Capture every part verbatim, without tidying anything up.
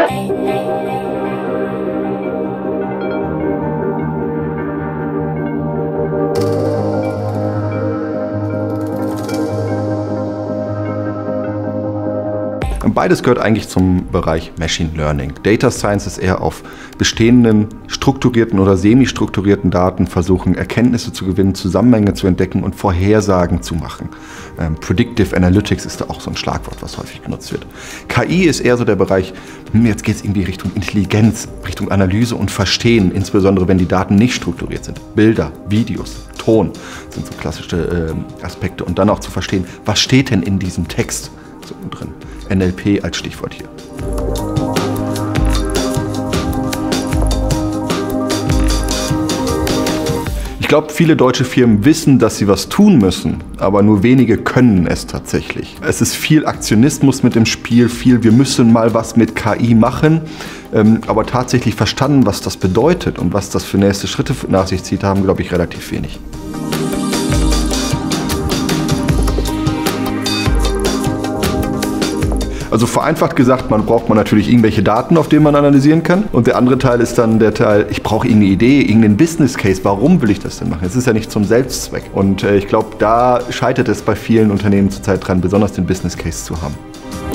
Beides gehört eigentlich zum Bereich Machine Learning. Data Science ist eher auf bestehenden, strukturierten oder semi-strukturierten Daten versuchen, Erkenntnisse zu gewinnen, Zusammenhänge zu entdecken und Vorhersagen zu machen. Ähm, Predictive Analytics ist da auch so ein Schlagwort, was häufig genutzt wird. K I ist eher so der Bereich, hm, jetzt geht es irgendwie Richtung Intelligenz, Richtung Analyse und Verstehen, insbesondere wenn die Daten nicht strukturiert sind. Bilder, Videos, Ton sind so klassische äh, Aspekte. Und dann auch zu verstehen, was steht denn in diesem Text so drin. N L P als Stichwort hier. Ich glaube, viele deutsche Firmen wissen, dass sie was tun müssen, aber nur wenige können es tatsächlich. Es ist viel Aktionismus mit im Spiel, viel wir müssen mal was mit K I machen, aber tatsächlich verstanden, was das bedeutet und was das für nächste Schritte nach sich zieht, haben, glaube ich, relativ wenig. Also vereinfacht gesagt, man braucht man natürlich irgendwelche Daten, auf denen man analysieren kann. Und der andere Teil ist dann der Teil, ich brauche irgendeine Idee, irgendeinen Business Case. Warum will ich das denn machen? Es ist ja nicht zum Selbstzweck. Und äh, ich glaube, da scheitert es bei vielen Unternehmen zurzeit dran, besonders den Business Case zu haben.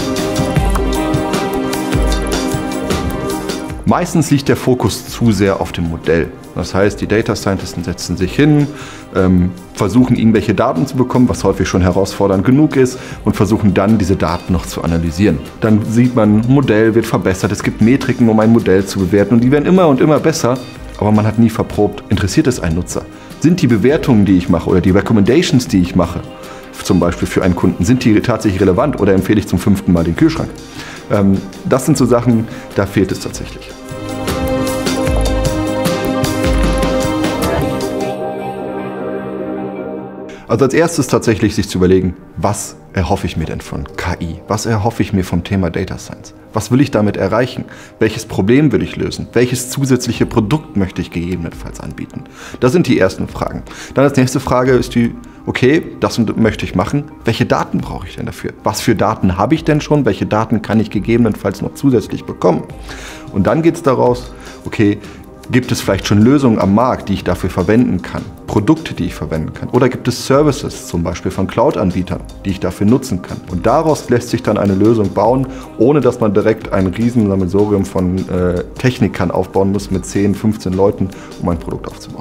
Meistens liegt der Fokus zu sehr auf dem Modell. Das heißt, die Data Scientisten setzen sich hin, ähm, versuchen irgendwelche Daten zu bekommen, was häufig schon herausfordernd genug ist, und versuchen dann diese Daten noch zu analysieren. Dann sieht man, ein Modell wird verbessert, es gibt Metriken, um ein Modell zu bewerten, und die werden immer und immer besser, aber man hat nie verprobt, interessiert es einen Nutzer? Sind die Bewertungen, die ich mache, oder die Recommendations, die ich mache, zum Beispiel für einen Kunden, sind die tatsächlich relevant, oder empfehle ich zum fünften Mal den Kühlschrank? Ähm, das sind so Sachen, da fehlt es tatsächlich. Also als erstes tatsächlich sich zu überlegen, was erhoffe ich mir denn von K I? Was erhoffe ich mir vom Thema Data Science? Was will ich damit erreichen? Welches Problem will ich lösen? Welches zusätzliche Produkt möchte ich gegebenenfalls anbieten? Das sind die ersten Fragen. Dann als nächste Frage ist die, okay, das möchte ich machen. Welche Daten brauche ich denn dafür? Was für Daten habe ich denn schon? Welche Daten kann ich gegebenenfalls noch zusätzlich bekommen? Und dann geht es daraus, okay, gibt es vielleicht schon Lösungen am Markt, die ich dafür verwenden kann? Produkte, die ich verwenden kann? Oder gibt es Services, zum Beispiel von Cloud-Anbietern, die ich dafür nutzen kann? Und daraus lässt sich dann eine Lösung bauen, ohne dass man direkt ein riesen Sammelsurium von äh, Technikern aufbauen muss mit zehn, fünfzehn Leuten, um ein Produkt aufzubauen.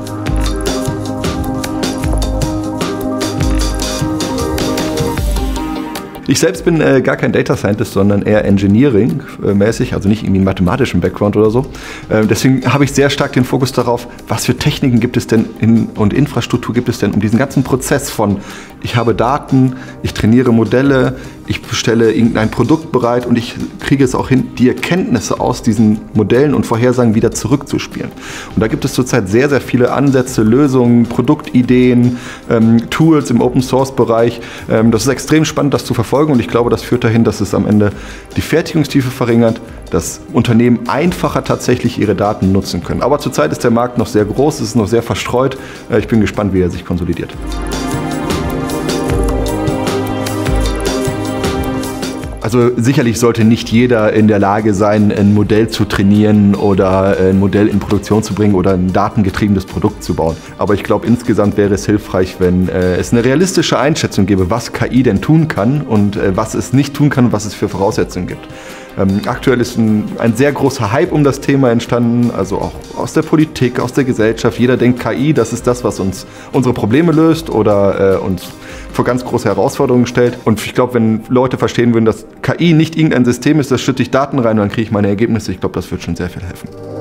Ich selbst bin äh, gar kein Data Scientist, sondern eher Engineering-mäßig, also nicht irgendwie einen mathematischen Background oder so. Äh, deswegen habe ich sehr stark den Fokus darauf, was für Techniken gibt es denn in, und Infrastruktur gibt es denn, um diesen ganzen Prozess von ich habe Daten, ich trainiere Modelle, ich bestelle irgendein Produkt bereit und ich kriege es auch hin, die Erkenntnisse aus diesen Modellen und Vorhersagen wieder zurückzuspielen. Und da gibt es zurzeit sehr, sehr viele Ansätze, Lösungen, Produktideen, ähm, Tools im Open-Source-Bereich. Ähm, das ist extrem spannend, das zu verfolgen, und ich glaube, das führt dahin, dass es am Ende die Fertigungstiefe verringert, dass Unternehmen einfacher tatsächlich ihre Daten nutzen können. Aber zurzeit ist der Markt noch sehr groß, es ist noch sehr verstreut. Äh, ich bin gespannt, wie er sich konsolidiert. Also sicherlich sollte nicht jeder in der Lage sein, ein Modell zu trainieren oder ein Modell in Produktion zu bringen oder ein datengetriebenes Produkt zu bauen. Aber ich glaube, insgesamt wäre es hilfreich, wenn äh, es eine realistische Einschätzung gäbe, was K I denn tun kann und äh, was es nicht tun kann und was es für Voraussetzungen gibt. Ähm, aktuell ist ein, ein sehr großer Hype um das Thema entstanden, also auch aus der Politik, aus der Gesellschaft. Jeder denkt, K I, das ist das, was uns unsere Probleme löst oder äh, uns vor ganz große Herausforderungen stellt. Und ich glaube, wenn Leute verstehen würden, dass K I nicht irgendein System ist, das schütte ich Daten rein und dann kriege ich meine Ergebnisse, ich glaube, das wird schon sehr viel helfen.